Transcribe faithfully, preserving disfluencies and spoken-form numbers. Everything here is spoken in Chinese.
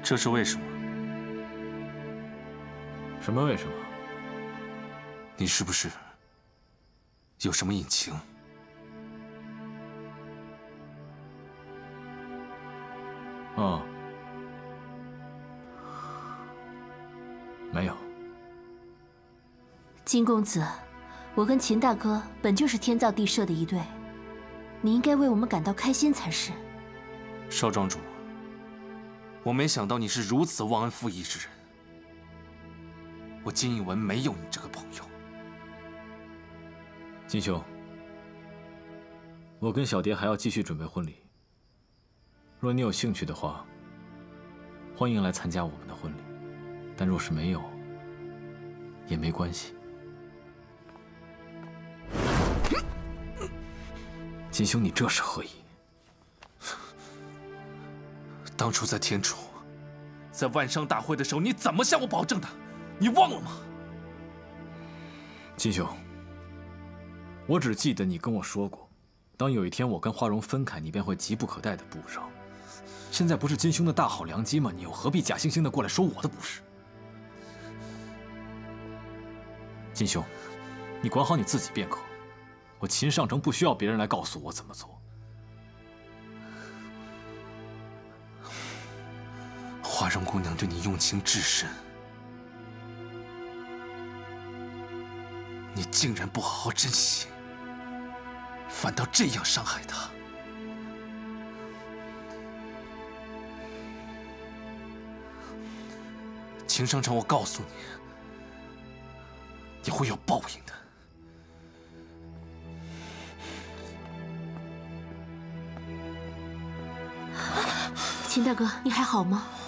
这是为什么？ 什么为什么？ 你是不是有什么隐情？ 哦，没有。 金公子，我跟秦大哥本就是天造地设的一对，你应该为我们感到开心才是。 少庄主，我没想到你是如此忘恩负义之人。我金应文没有你这个朋友。 金兄，我跟小蝶还要继续准备婚礼。若你有兴趣的话，欢迎来参加我们的婚礼；但若是没有，也没关系。金兄，你这是何意？ 当初在天楚，在万商大会的时候，你怎么向我保证的？你忘了吗？ 金兄，我只记得你跟我说过，当有一天我跟花荣分开，你便会急不可待的步上。现在不是金兄的大好良机吗？你又何必假惺惺的过来说我的不是？金兄，你管好你自己便可。我秦上城不需要别人来告诉我怎么做。 花荣姑娘对你用情至深，你竟然不好好珍惜，反倒这样伤害她。秦上城，我告诉你，你会有报应的。 秦大哥，你还好吗？